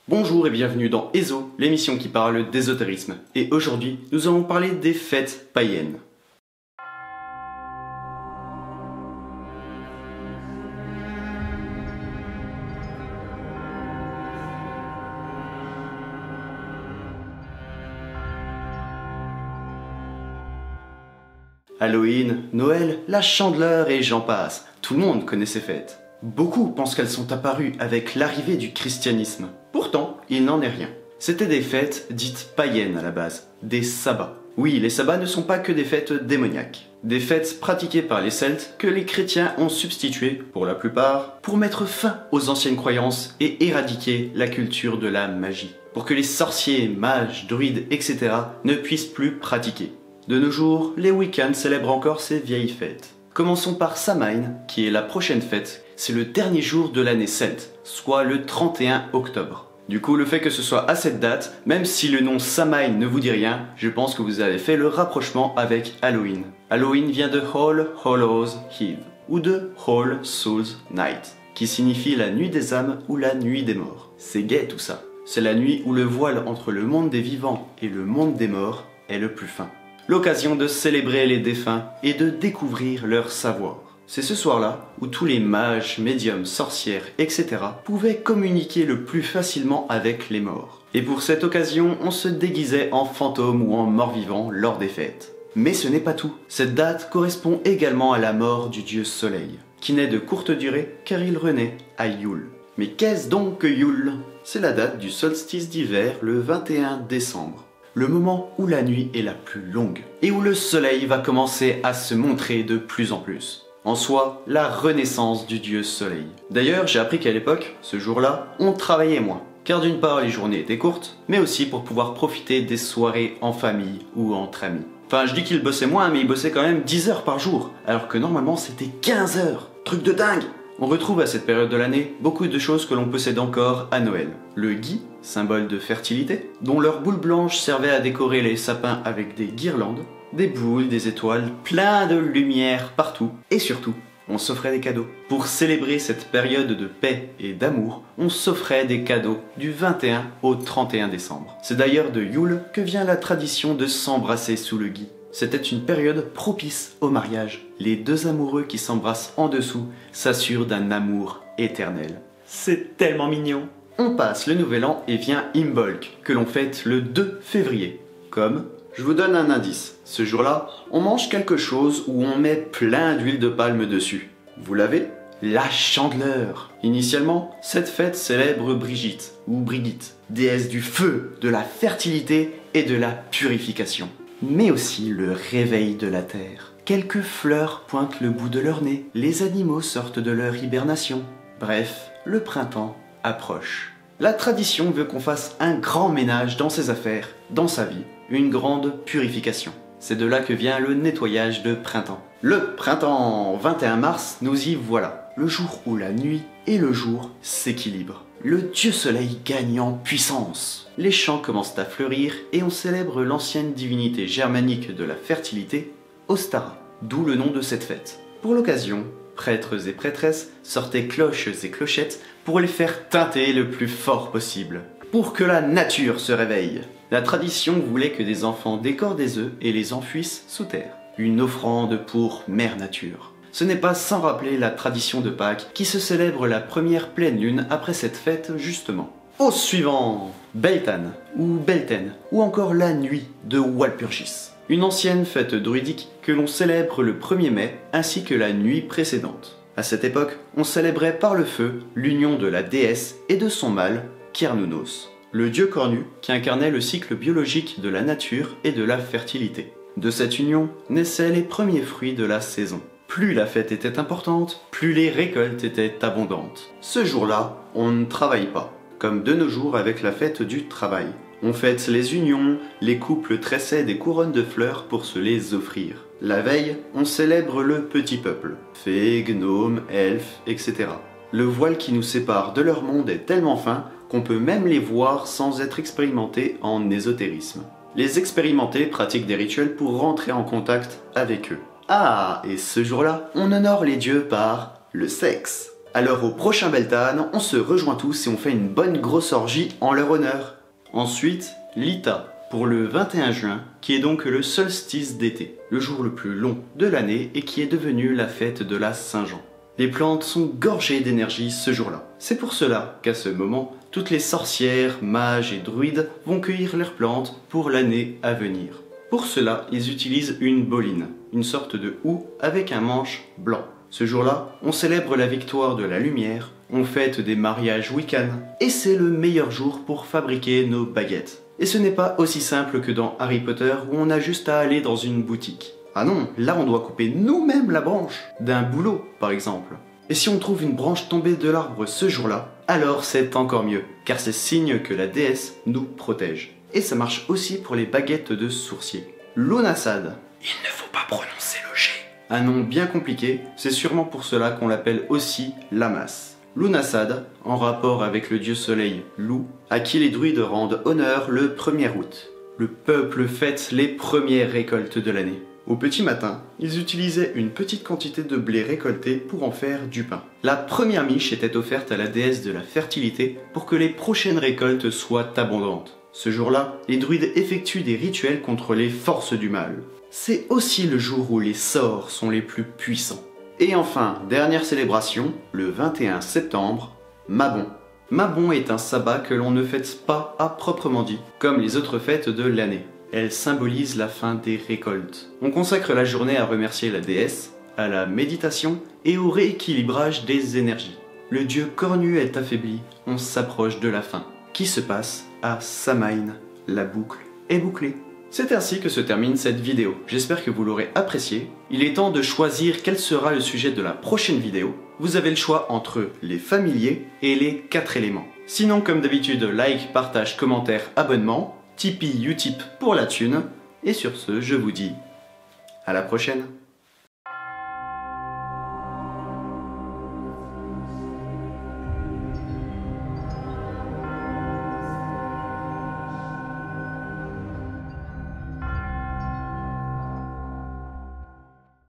Bonjour et bienvenue dans ESO, l'émission qui parle d'ésotérisme. Et aujourd'hui, nous allons parler des fêtes païennes. Halloween, Noël, la Chandeleur et j'en passe. Tout le monde connaît ces fêtes. Beaucoup pensent qu'elles sont apparues avec l'arrivée du christianisme. Pourtant, il n'en est rien. C'étaient des fêtes dites païennes à la base, des sabbats. Oui, les sabbats ne sont pas que des fêtes démoniaques. Des fêtes pratiquées par les Celtes que les chrétiens ont substituées, pour la plupart, pour mettre fin aux anciennes croyances et éradiquer la culture de la magie. Pour que les sorciers, mages, druides, etc. ne puissent plus pratiquer. De nos jours, les Wiccans célèbrent encore ces vieilles fêtes. Commençons par Samhain, qui est la prochaine fête. C'est le dernier jour de l'année celte, soit le 31 octobre. Du coup, le fait que ce soit à cette date, même si le nom Samhain ne vous dit rien, je pense que vous avez fait le rapprochement avec Halloween. Halloween vient de All Hallows Eve, ou de All Souls Night, qui signifie la nuit des âmes ou la nuit des morts. C'est gai tout ça. C'est la nuit où le voile entre le monde des vivants et le monde des morts est le plus fin. L'occasion de célébrer les défunts et de découvrir leur savoir. C'est ce soir-là où tous les mages, médiums, sorcières, etc. pouvaient communiquer le plus facilement avec les morts. Et pour cette occasion, on se déguisait en fantôme ou en mort-vivant lors des fêtes. Mais ce n'est pas tout. Cette date correspond également à la mort du dieu Soleil, qui n'est de courte durée car il renaît à Yule. Mais qu'est-ce donc que Yule? C'est la date du solstice d'hiver le 21 décembre. Le moment où la nuit est la plus longue et où le soleil va commencer à se montrer de plus en plus. En soi, la renaissance du dieu soleil. D'ailleurs, j'ai appris qu'à l'époque, ce jour-là, on travaillait moins. Car d'une part, les journées étaient courtes, mais aussi pour pouvoir profiter des soirées en famille ou entre amis. Enfin, je dis qu'ils bossaient moins, mais ils bossaient quand même 10 heures par jour, alors que normalement c'était 15 heures. Truc de dingue! On retrouve à cette période de l'année beaucoup de choses que l'on possède encore à Noël. Le gui, symbole de fertilité, dont leurs boules blanches servaient à décorer les sapins avec des guirlandes, des boules, des étoiles, plein de lumière partout. Et surtout, on s'offrait des cadeaux. Pour célébrer cette période de paix et d'amour, on s'offrait des cadeaux du 21 au 31 décembre. C'est d'ailleurs de Yule que vient la tradition de s'embrasser sous le gui. C'était une période propice au mariage. Les deux amoureux qui s'embrassent en dessous s'assurent d'un amour éternel. C'est tellement mignon. On passe le nouvel an et vient Imbolc, que l'on fête le 2 février. Comme, je vous donne un indice, ce jour-là, on mange quelque chose où on met plein d'huile de palme dessus. Vous l'avez? La Chandeleur. Initialement, cette fête célèbre Brigitte, ou Brigitte, déesse du feu, de la fertilité et de la purification. Mais aussi le réveil de la terre. Quelques fleurs pointent le bout de leur nez, les animaux sortent de leur hibernation. Bref, le printemps approche. La tradition veut qu'on fasse un grand ménage dans ses affaires, dans sa vie, une grande purification. C'est de là que vient le nettoyage de printemps. Le printemps, 21 mars, nous y voilà. Le jour où la nuit et le jour s'équilibrent. Le dieu soleil gagne en puissance. Les champs commencent à fleurir et on célèbre l'ancienne divinité germanique de la fertilité, Ostara, d'où le nom de cette fête. Pour l'occasion, prêtres et prêtresses sortaient cloches et clochettes pour les faire tinter le plus fort possible, pour que la nature se réveille. La tradition voulait que des enfants décorent des œufs et les enfuissent sous terre. Une offrande pour Mère Nature. Ce n'est pas sans rappeler la tradition de Pâques qui se célèbre la première pleine lune après cette fête justement. Au suivant, Beltane ou Belten ou encore la nuit de Walpurgis. Une ancienne fête druidique que l'on célèbre le 1er mai ainsi que la nuit précédente. À cette époque, on célébrait par le feu l'union de la déesse et de son mâle, Cernunnos, le dieu cornu qui incarnait le cycle biologique de la nature et de la fertilité. De cette union naissaient les premiers fruits de la saison. Plus la fête était importante, plus les récoltes étaient abondantes. Ce jour-là, on ne travaille pas, comme de nos jours avec la fête du travail. On fête les unions, les couples tressaient des couronnes de fleurs pour se les offrir. La veille, on célèbre le petit peuple, fées, gnomes, elfes, etc. Le voile qui nous sépare de leur monde est tellement fin qu'on peut même les voir sans être expérimentés en ésotérisme. Les expérimentés pratiquent des rituels pour rentrer en contact avec eux. Ah, et ce jour-là, on honore les dieux par le sexe. Alors au prochain Beltane, on se rejoint tous et on fait une bonne grosse orgie en leur honneur. Ensuite, l'Ita, pour le 21 juin, qui est donc le solstice d'été, le jour le plus long de l'année et qui est devenu la fête de la Saint-Jean. Les plantes sont gorgées d'énergie ce jour-là. C'est pour cela qu'à ce moment, toutes les sorcières, mages et druides vont cueillir leurs plantes pour l'année à venir. Pour cela, ils utilisent une boline, une sorte de houx avec un manche blanc. Ce jour-là, on célèbre la victoire de la lumière, on fête des mariages Wiccan, et c'est le meilleur jour pour fabriquer nos baguettes. Et ce n'est pas aussi simple que dans Harry Potter où on a juste à aller dans une boutique. Ah non, là on doit couper nous-mêmes la branche, d'un bouleau par exemple. Et si on trouve une branche tombée de l'arbre ce jour-là, alors c'est encore mieux, car c'est signe que la déesse nous protège. Et ça marche aussi pour les baguettes de sourcier. Lughnasadh. Il ne faut pas prononcer le G. Un nom bien compliqué, c'est sûrement pour cela qu'on l'appelle aussi Lammas. Lughnasadh, en rapport avec le dieu soleil Lugh, à qui les druides rendent honneur le 1er août. Le peuple fête les premières récoltes de l'année. Au petit matin, ils utilisaient une petite quantité de blé récolté pour en faire du pain. La première miche était offerte à la déesse de la fertilité pour que les prochaines récoltes soient abondantes. Ce jour-là, les druides effectuent des rituels contre les forces du mal. C'est aussi le jour où les sorts sont les plus puissants. Et enfin, dernière célébration, le 21 septembre, Mabon. Mabon est un sabbat que l'on ne fête pas à proprement dit, comme les autres fêtes de l'année. Elle symbolise la fin des récoltes. On consacre la journée à remercier la déesse, à la méditation et au rééquilibrage des énergies. Le dieu cornu est affaibli, on s'approche de la fin, qui se passe à Samhain. La boucle est bouclée. C'est ainsi que se termine cette vidéo. J'espère que vous l'aurez appréciée. Il est temps de choisir quel sera le sujet de la prochaine vidéo. Vous avez le choix entre les familiers et les 4 éléments. Sinon, comme d'habitude, like, partage, commentaire, abonnement. Tipeee, Utip pour la thune. Et sur ce, je vous dis à la prochaine.